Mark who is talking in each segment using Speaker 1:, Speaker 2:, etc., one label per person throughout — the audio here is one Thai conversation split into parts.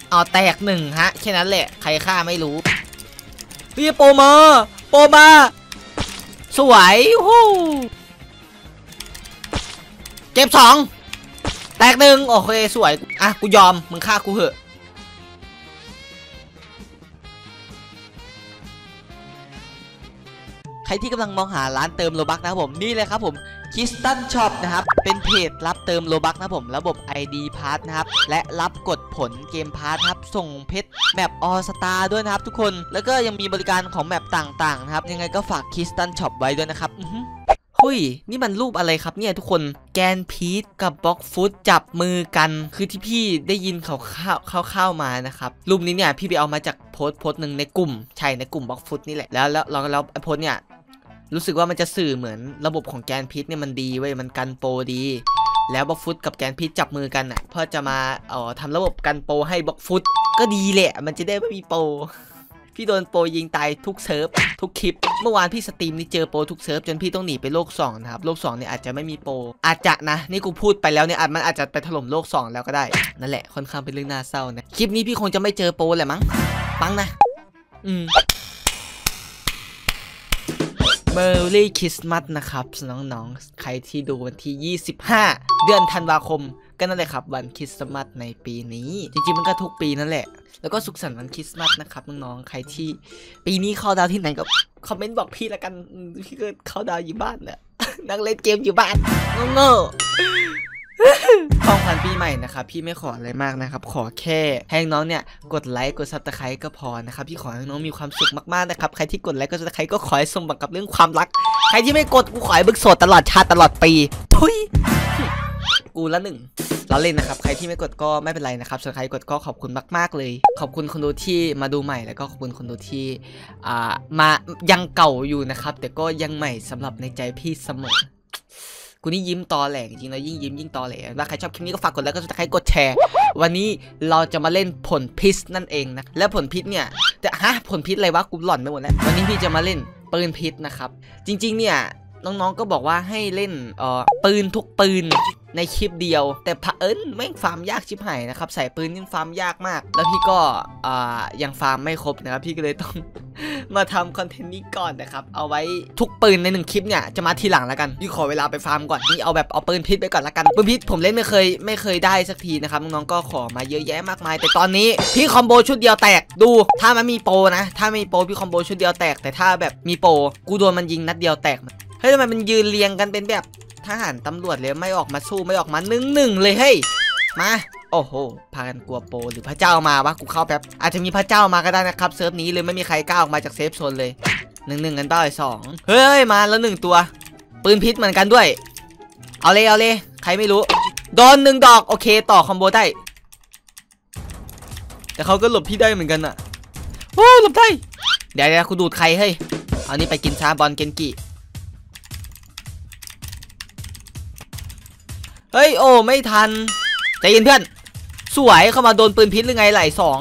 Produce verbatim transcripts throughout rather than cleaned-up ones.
Speaker 1: เอาแตกหนึ่งฮะแค่นั้นแหละใครฆ่าไม่รู้พี่โปมาโปมาสวยฮู้เก็บสองแตกหนึ่งโอเคสวยอ่ะกูยอมมึงฆ่ากูเหอะใครที่กำลังมองหาร้านเติมโลบักนะครับผมนี่เลยครับผมคิสตันช็อปนะครับเป็นเพจรับเติมโลบักนะผมระบบ ไอ ดี พาสนะครับและรับกดผลเกมพาสครับส่งเพชรแมปออสตาด้วยนะครับทุกคนแล้วก็ยังมีบริการของแมปต่างๆนะครับยังไงก็ฝากคิสตันช็อปไว้ด้วยนะครับเฮ้ยนี่มันรูปอะไรครับเนี่ยทุกคนแกนพีทกับบล็อกฟุตจับมือกันคือที่พี่ได้ยินเขาเข้าเข้าเข้ามานะครับรูปนี้เนี่ยพี่ไปเอามาจากโพสต์โพสต์หนึ่งในกลุ่มใช่ในกลุ่มบล็อกฟุตนี่แหละแล้วแล้วแล้วแล้วไอโพสต์เนี่ยรู้สึกว่ามันจะสื่อเหมือนระบบของแกนพีทเนี่ยมันดีเว้ยมันกันโปรดีแล้วบล็อกฟุตกับแกนพีทจับมือกันอ่ะเพื่อจะมาเอ่อทำระบบกันโปรให้บล็อกฟุตก็ดีแหละมันจะได้ไม่มีโปรพี่โดนโปรยิงตายทุกเซิร์ฟทุกคลิปเมื่อวานพี่สตรีมนี่เจอโปรทุกเซิร์ฟจนพี่ต้องหนีไปโลกสองนะครับโลกสองเนี่ยอาจจะไม่มีโปรอาจจะนะนี่กูพูดไปแล้วเนี่ยมันอาจจะไปถล่มโลกสองแล้วก็ได้นั่นแหละค่อนข้างเป็นเรื่องน่าเศร้านะคลิปนี้พี่คงจะไม่เจอโปรแหละมั้งปังนะอืมเมอร์รี่คริสต์มาสนะครับน้องๆใครที่ดูวันที่ยี่สิบห้าเดือนธันวาคมก็นั่นแหละครับวันคริสต์มาสในปีนี้จริงๆมันก็ทุกปีนั่นแหละแล้วก็สุขสันต์วันคริสต์มาสนะครับน้องๆใครที่ปีนี้เข้าดาวที่ไหนก็คอมเมนต์บอกพี่ละกันพี่ก็เข้าดาวอยู่บ้านแหละนั่งเล่นเกมอยู่บ้านโง่ๆของขวัญปีใหม่นะครับพี่ไม่ขออะไรมากนะครับขอแค่ให้น้องเนี่ยกดไลค์กดซับสไครต์ก็พอนะครับพี่ขอให้น้องมีความสุขมากๆนะครับใครที่กดไลค์กดซับสไครต์ก็ขอให้สมหวังกับเรื่องความรักใครที่ไม่กดกูขอให้บึกโสดตลอดชาติตลอดปีทุยกูละหนึ่งเราเล่นนะครับใครที่ไม่กดก็ไม่เป็นไรนะครับส่วนใครกดก็ขอบคุณมากๆเลยขอบคุณคนดูที่มาดูใหม่แล้วก็ขอบคุณคนดูที่อ่ามายังเก่าอยู่นะครับแต่ก็ยังใหม่สำหรับในใจพี่เสมอกูนี่ยิ้มตอแหลจริงๆแล้วยิ่งยิ้มยิ่งตอแหลถ้าใครชอบคลิปนี้ก็ฝากกดไลค์ก็ใครกดแชร์วันนี้เราจะมาเล่นผลพิษนั่นเองนะและผลพิษเนี่ยแต่ฮะผลพิษอะไรวะกูหล่อนไปหมดแล้ววันนี้พี่จะมาเล่นปืนพิษนะครับจริงๆเนี่ยน้องๆก็บอกว่าให้เล่นเอ่อปืนทุกปืนในคลิปเดียวแต่เผอิญแม่งฟาร์มยากชิบหายนะครับใส่ปืนนี่ฟาร์มยากมากแล้วพี่ก็อ่ายังฟาร์มไม่ครบนะครับพี่ก็เลยต้อง มาทำคอนเทนต์นี้ก่อนนะครับเอาไว้ทุกปืนในหนึ่งคลิปเนี่ยจะมาทีหลังแล้วกันพี่ขอเวลาไปฟาร์มก่อนนี่เอาแบบเอาปืนพิษไปก่อนละกันปืนพิษผมเล่นไม่เคยไม่เคยได้สักทีนะครับน้องๆก็ขอมาเยอะแยะมากมายแต่ตอนนี้พี่คอมโบชุดเดียวแตกดูถ้ามันมีโปรนะถ้าไม่มีโปรพี่คอมโบชุดเดียวแตกแต่ถ้าแบบมีโปรกูโดนมันยิงนัดเดียวแตกเฮ้ยทำไมมันยืนเรียงกันเป็นแบบทหารตำรวจเลยไม่ออกมาสู้ไม่ออกมาหนึ่งหนึ่งเลยเฮ้ยมาโอ้โหพากันกลัวโปรหรือพระเจ้ามาวะกูเข้าแป๊บอาจจะมีพระเจ้ามาก็ได้นะครับเซิร์ฟนี้เลยไม่มีใครกล้าออกมาจากเซฟโซนเลยหนึ่งหนึ่งกันเป้าไอ้สองเฮ้ยมาแล้วหนึ่งตัวปืนพิษเหมือนกันด้วยเอาเลยเอาเลยใครไม่รู้โดนหนึ่งดอกโอเคต่อคอมโบได้แต่เขาก็หลบพี่ได้เหมือนกันอะโอ้หลบได้เดี๋ยวเดี๋ยวกูดูดใครเฮ้ยเอานี่ไปกินซาบอลเกนกิเฮ้ยโอ้ไม่ทันใจเย็นเพื่อนสวยเข้ามาโดนปืนพิษหรือไงไหลสอง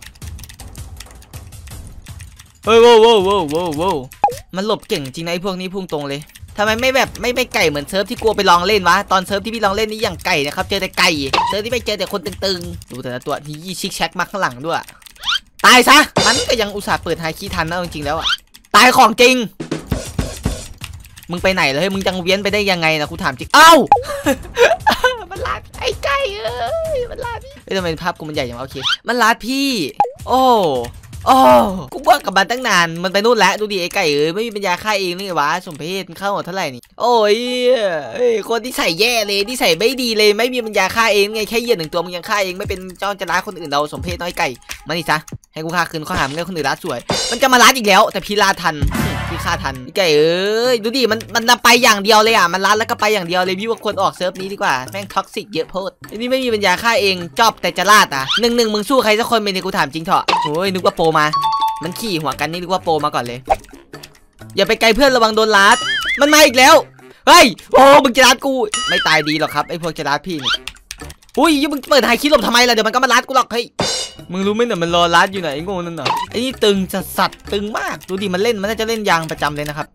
Speaker 1: เฮ้ยโว้โว้โว้โว้โว้มันหลบเก่งจริงนะไอ้พวกนี้พุ่งตรงเลยทำไมไม่แบบไม่ไม่ไก่เหมือนเซิร์ฟที่กลัวไปลองเล่นวะตอนเซิร์ฟที่พี่ลองเล่นนี่อย่างไก่นะครับเจอแต่ไก่เซิร์ฟที่ไม่เจอแต่คนตึงๆดูแต่ละตัวที่ยี่ชิกแชกมาข้างหลังด้วยตายซะมันก็ยังอุตส่าห์เปิดไฮคีทันนะจริงๆแล้วอะตายของจริงมึงไปไหนเลยมึงจังเวียนไปได้ยังไงนะกูถามจริงเอ้ามันลาดไอ้ไก่เอ้ยมันลาดพี่เฮ้ยทำไมภาพกูมันใหญ่อย่างวะโอเคมันลาดพี่โอ้โอ้กูบอกกับมันตั้งนานมันไปนู่นแล้วดูดิไอ้ไก่เอ้ยไม่มีปัญญาฆ่าเองนี่วะสมเพศเข้าหมดเท่าไหร่นี่โอ้ยเอ้ยคนที่ใส่แย่เลยที่ใส่ไม่ดีเลยไม่มีปัญญาฆ่าเองไงแค่เหยียดหนึ่งตัวมึงยังฆ่าเองไม่เป็นเจ้าจะร้ายคนอื่นเราสมเพศน้อยไก่มานี่ซะให้กูฆ่าคืนข้อหามึงให้คนอื่นรัดสวยมันจะมารัดอีกแล้วแต่พี่ลาทันพี่ฆ่าทันไก่เอ้ยดูดิมันมันไปอย่างเดียวเลยอ่ะมันรัดแล้วก็ไปอย่างเดียวเลยพี่ว่าควรออกเซิร์ฟนี้ดีกว่าแม่งท็อกซิกเยอะโพดนี่ไม่มีปัญญาฆ่าเองจอบแต่จะลาดอ่ะหนึ่งหนึ่งมึงสู้ใครสักคนเป็นกูถามจริงเถอะโอ้ยนึกว่าโปรมามันขี่หัวกันนี่นึกว่าโปรมาก่อนเลยอย่าไปไกลเพื่อนระวังโดนลัดมันมาอีกแล้วเฮ้ยโอ้มึงจะลัดกูไม่ตายดีหรอกครับไอ้พวกจะลัดพี่นี่อุ้ยมึงเปิดไฮคิดหลบทำไมล่ะเดี๋ยวมันก็มาลัดกูหรอกเฮ้ยมึงรู้ไหมเนี่ยมันรอลัดอยู่ไหนงงนั่นเหรอไอ้นี่ตึงจะสัตว์ตึงมากดูดิมันเล่นมันน่าจะเล่นยางประจำเลยนะครับ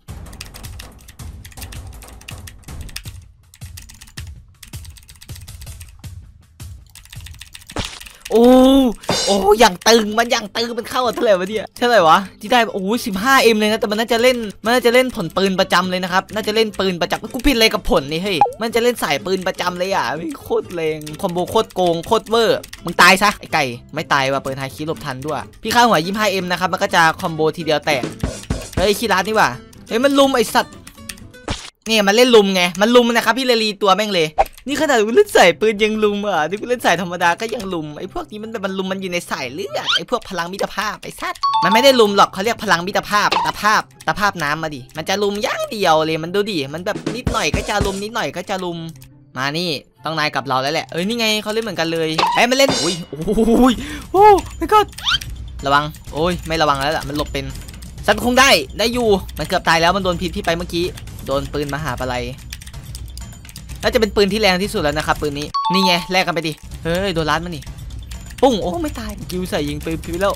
Speaker 1: โอ้โอ้อย่างตึงมันอย่างตึงมันเข้าเท่าไหร่วะเนี่ยเท่าไหร่วะที่ได้โอ้สิบห้าเอ็มเลยนะแต่มันน่าจะเล่นมันน่าจะเล่นผลปืนประจำเลยนะครับน่าจะเล่นปืนประจำกูผิดอะไรกับผลนี่เฮ้ยมันจะเล่นสายปืนประจำเลยอ่ะไม่โคตรแรงคอมโบโคตรโกงโคตรเวอร์มึงตายซะไอ้ไก่ไม่ตายว่ะเปิดไฮคิดหลบทันด้วยพี่ข้าหัวยี่สิบห้าเอ็มนะครับมันก็จะคอมโบทีเดียวแตกเฮ้ยขี้รัดนี่ว่ะเฮ้ยมันลุมไอสัตว์เนี่ยมันเล่นลุมไงมันลุมนะครับพี่เลลีตัวแม่งเลยนี่ขนาดกูเล่นสายปืนยังลุมอ่ะนี่กูเล่นสายธรรมดาก็ยังลุมไอ้พวกนี้มันแบบมันลุมมันอยู่ในสายเลือดไอ้พวกพลังมิตรภาพไอ้สัตว์มันไม่ได้ลุมหรอกเขาเรียกพลังมิตรภาพตาภาพตาภาพน้ำมาดิมันจะลุมย่างเดียวเลยมันดูดิมันแบบนิดหน่อยก็จะลุมนิดหน่อยก็จะลุมมานี่ต้องนายกับเราแล้วแหละเอ้ยนี่ไงเขาเล่นเหมือนกันเลยไอ้มันเล่นอุ้ยโอ้ยโอ้ไม่ก็ระวังโอ้ยไม่ระวังแล้วล่ะมันหลบเป็นสันคงได้ได้อยู่มันเกือบตายแล้วมันโดนพิษที่ไปเมื่อกี้โดนปืนมหาปลัยน่าจะเป็นปืนที่แรงที่สุดแล้วนะครับปืนนี้นี่ไงแลกกันไปดิเฮ้ยโดนลัดมันนี่ปุ้งโอ้ไม่ตายกิวใส่ยิงปืนพิวแล้ว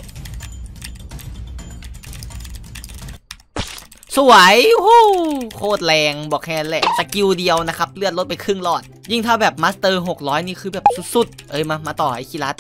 Speaker 1: สวยโอ้โคตรแรงบอกแค่แหละสกิลเดียวนะครับเลือดลดไปครึ่งหลอดยิ่งถ้าแบบมาสเตอร์หกร้อยนี่คือแบบสุดๆเอ้ยมามาต่อไอ้คิรัต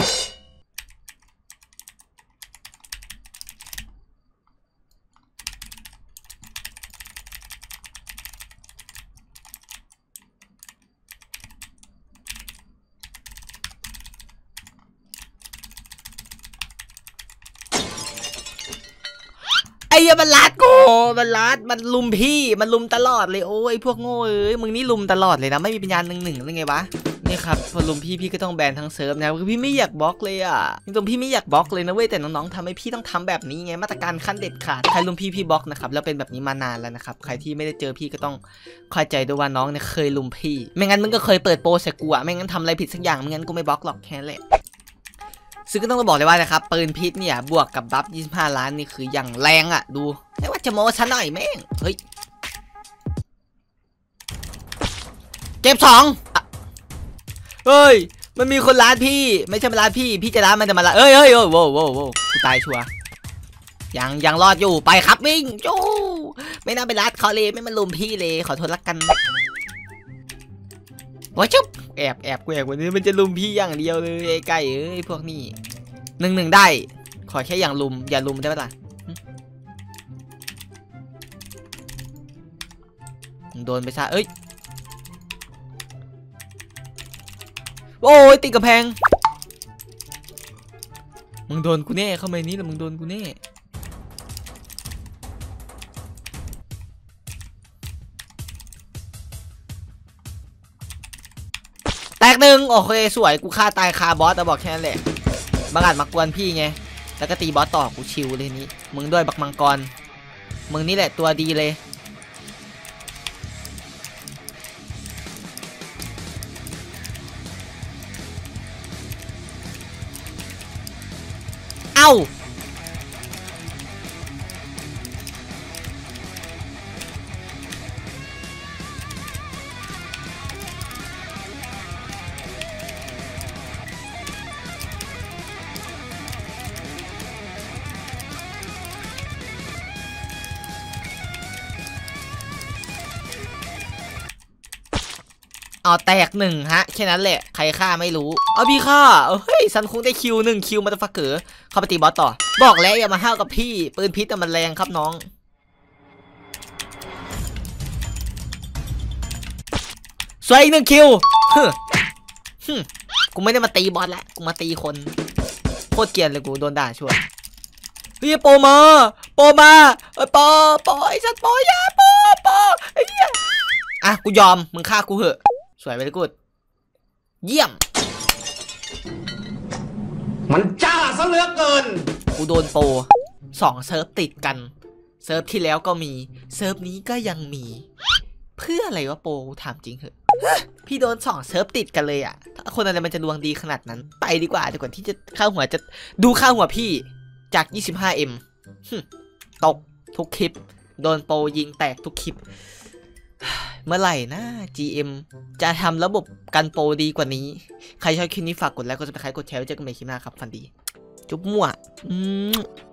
Speaker 1: ไอ้ยมันลัดกูมันลัดมันลุมพี่มันลุมตลอดเลยโอ้ยพวกโง่เอ้ยมึงนี่ลุมตลอดเลยนะไม่มีปัญญาหนึ่งหนึ่งหรือไงวะนี่ครับพอลุมพี่พี่ก็ต้องแบนทั้งเซิร์ฟนะคือพี่ไม่อยากบล็อกเลยอ่ะตรงพี่ไม่อยากบล็อกเลยนะเว้ยแต่น้องๆทำให้พี่ต้องทำแบบนี้ไงมาตรการขั้นเด็ดขาดใครลุมพี่พี่บล็อกนะครับแล้วเป็นแบบนี้มานานแล้วนะครับใครที่ไม่ได้เจอพี่ก็ต้องเข้าใจด้วยว่าน้องเนี่ยเคยลุมพี่ไม่งั้นมึงก็เคยเปิดโปรใส่กูอ่ะไม่งั้นทำอะไรผิดสักอย่างไม่งั้นกูไม่บล็อกหรอกแค่นั้นแหละซึ่งก็ต้องบอกเลยว่านะครับปืนพิษเนี่ยบวกกับบัฟยี่สิบห้าล้านนี่คืออย่างแรงอ่ะดูไม่ว่าจะโม้ซะหน่อยแม่งเฮ้ยเก็บสองเฮ้ยมันมีคนร้านพี่ไม่ใช่มาร้านพี่พี่จะร้านมันจะมาร้านเอ้ยเฮ้ยโว้โว้โว้โว้กูตายชัวยังยังรอดอยู่ไปครับวิ่งจู้ไม่น่าไปร้านเขาเลยไม่มาลุมพี่เลยขอโทษละกันว้าชุบแอบแอบแกวกวันนี้มันจะลุมพี่อย่างเดียวเลยไอ้ไก่เอ้ยพวกนี้หนึ่งหนึ่งได้ขอแค่อย่างลุมอย่าลุมได้ไหมล่ะโดนไปซะเอ้ยโอ้ยติดกระแพงมึงโดนกูแน่เข้ามานี้แล้วมึงโดนกูแน่แตกหนึ่งโอเคสวยกูฆ่าตายคาบอสแต่บอกแค่นั้นแหละบังอาจมากวนพี่ไงแล้วก็ตีบอสต่อกูชิวเลยนี้มึงด้วยบักมังกรมึงนี่แหละตัวดีเลยเอ้าเอาแตกหนึ่งฮะแค่นั้นแหละใครฆ่าไม่รู้เอาพี่ฆ่าเฮ้ยซันคงได้คิวหนึ่งคิวมาตะฟักเก๋อเข้าไปตีบอสต่อบอกแล้วอย่ามาห้าวกับพี่ปืนพิษแต่มันแรงครับน้องสวยอีกหนึ่งคิวฮึฮึกูไม่ได้มาตีบอสแล้วกูมาตีคนโคตรเกลียดเลยกูโดนด่าชัวร์เฮ้ยโปมาโปมาเออโปโปไอ้สัตว์โปยาโปโปไอ้เหี้ยอ่ะกูยอมมึงฆ่ากูเหอะสวยไปเลยกูเยี่ยม
Speaker 2: มันจ้าซะเหลือเกิน
Speaker 1: กูโดนโปรสองเซิร์ฟติดกันเซิร์ฟที่แล้วก็มีเซิร์ฟนี้ก็ยังมีเพื่ออะไรวะโปรถามจริงเหอะพี่โดนสองเซิร์ฟติดกันเลยอ่ะคนอะไรมันจะดวงดีขนาดนั้นไปดีกว่าดีกว่าที่จะข้าวหัวจะดูข้าวหัวพี่จาก ยี่สิบห้าเอ็ม ตกทุกคลิปโดนโปรยิงแตกทุกคลิปเมื่อไหร่นะ จี เอ็ม จะทำระบบกันโปรดีกว่านี้ใครชอบคลิปนี้ฝากกดไลค์กดซับสไครบ์กดแชร์ไว้เจอกันใหม่คลิปหน้าครับฟันดีจุ๊บมั่วอืม